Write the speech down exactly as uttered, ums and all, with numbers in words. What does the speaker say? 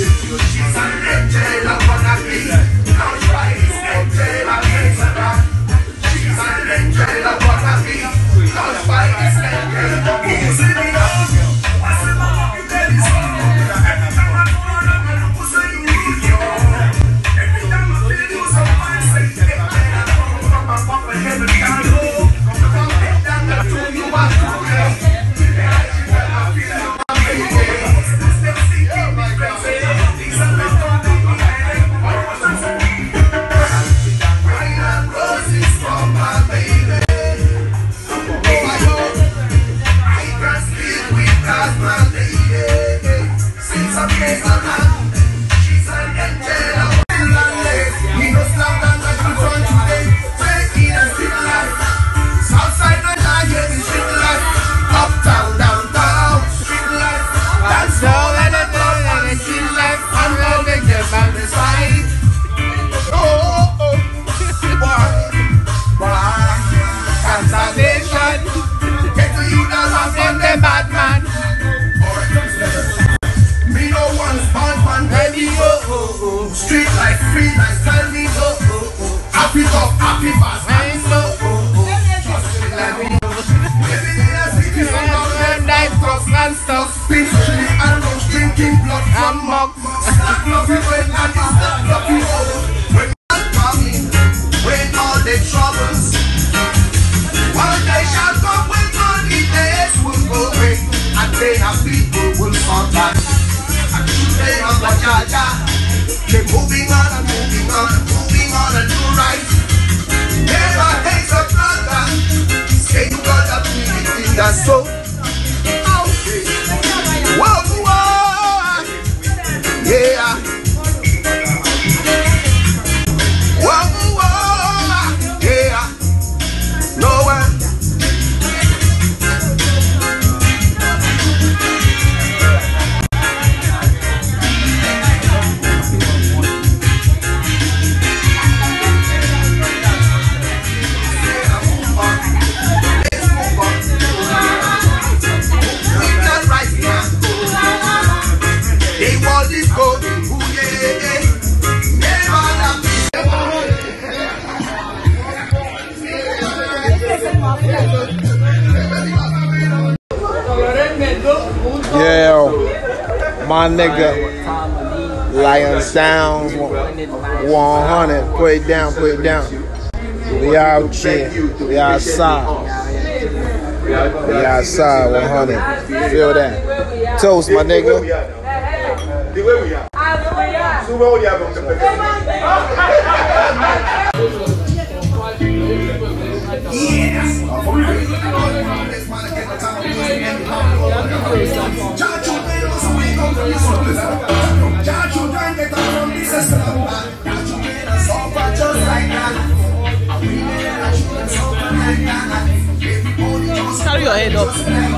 She's an angel of wannabe. Now Spice angel of Mexaban. She's an angel of wannabe. Now Spice angel of Mexaban. What's the mama you tell me so? Every time I go on, I'm gonna push you in your. Every time I feel you so fine, say hey, I come from my papa heaven can't go. Come from head down the two you are through there. Street life, free life, tell me go, oh, oh. Happy talk, happy fast, I know, oh, oh. Just let me know. Living in a city from long night, drugs and stuff. Spiritually and rose, drinking blood from mug. Stop loving when I is not loving all. When I'm coming, when all the troubles. One day shall come when money days will go away. And then our people will survive. And today I'm a jaja. Keep moving on and moving on and moving on and do right. Never hate a brother. Say you gotta be in the soul. Okay. Whoa, whoa. Yeah. Whoa, whoa. Yeah. No one. Yeah, my nigga, Lion Sounds one hundred. Put it down, put it down. We out here, we outside. We outside one hundred. Feel that? Toast, my nigga. Carry your head up.